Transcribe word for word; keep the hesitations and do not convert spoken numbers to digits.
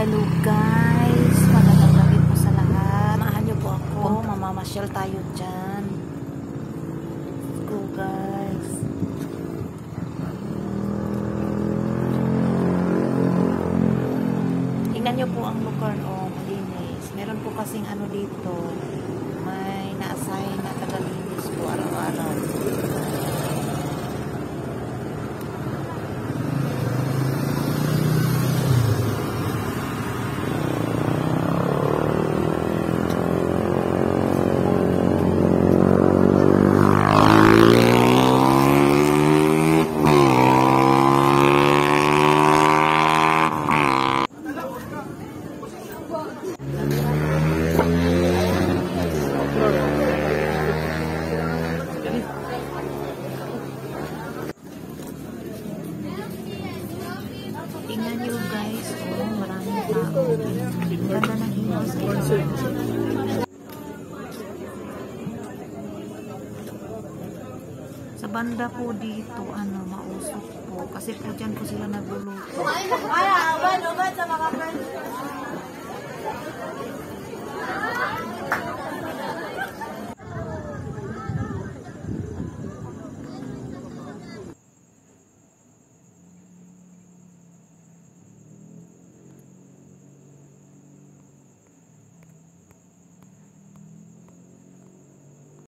Hello guys, magandang gabi po sa lahat. Samahan niyo po ako, mamamasyal tayo dyan. Let's go guys. Tingnan niyo po ang lugar, oh, malinis. Meron po kasing ano dito, may na-assign na tagalinis po araw-araw. Tingnan nyo guys, oh, maraming tao. Ganda ng hinos dito. Sa banda po dito, ano, mausok po. Kasi po dyan po sila nagluluto.